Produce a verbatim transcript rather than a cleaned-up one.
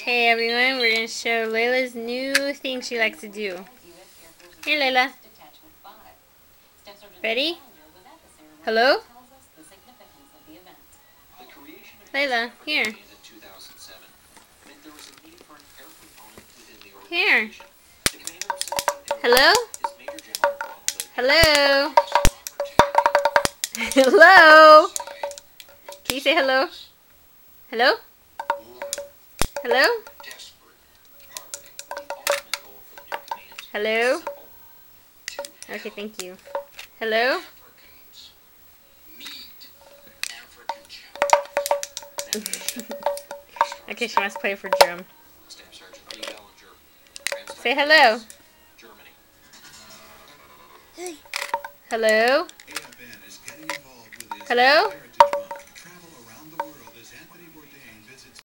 Okay, everyone, we're going to show Layla's new thing she likes to do. Here, Layla. Ready? Hello? Layla, here. Here. Hello? Hello? Hello? Can you say hello? Hello? Hello? Hello? Okay, thank you. Hello? Okay, she wants to play for drum. Say hello. Hello? Hello?